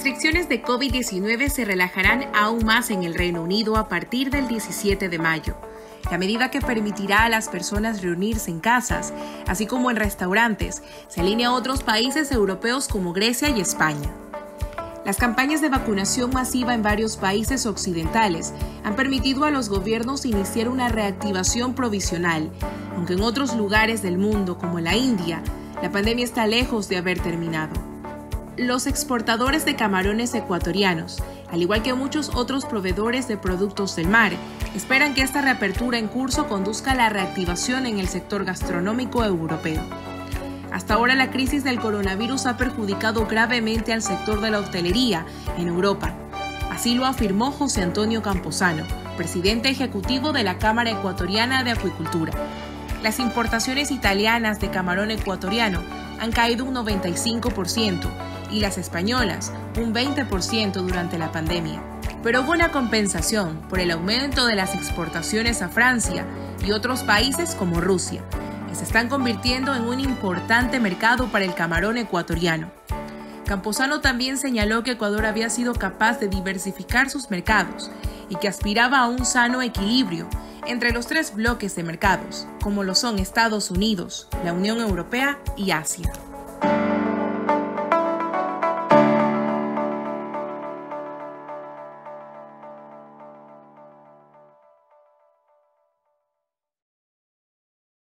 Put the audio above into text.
restricciones de COVID-19 se relajarán aún más en el Reino Unido a partir del 17 de mayo. La medida que permitirá a las personas reunirse en casas, así como en restaurantes, se alinea a otros países europeos como Grecia y España. Las campañas de vacunación masiva en varios países occidentales han permitido a los gobiernos iniciar una reactivación provisional, aunque en otros lugares del mundo, como la India, la pandemia está lejos de haber terminado. Los exportadores de camarones ecuatorianos, al igual que muchos otros proveedores de productos del mar, esperan que esta reapertura en curso conduzca a la reactivación en el sector gastronómico europeo. Hasta ahora la crisis del coronavirus ha perjudicado gravemente al sector de la hostelería en Europa. Así lo afirmó José Antonio Camposano, presidente ejecutivo de la Cámara Ecuatoriana de Acuicultura. Las importaciones italianas de camarón ecuatoriano han caído un 95% y las españolas un 20% durante la pandemia. Pero hubo una compensación por el aumento de las exportaciones a Francia y otros países como Rusia, que se están convirtiendo en un importante mercado para el camarón ecuatoriano. Camposano también señaló que Ecuador había sido capaz de diversificar sus mercados y que aspiraba a un sano equilibrio entre los tres bloques de mercados, como lo son Estados Unidos, la Unión Europea y Asia.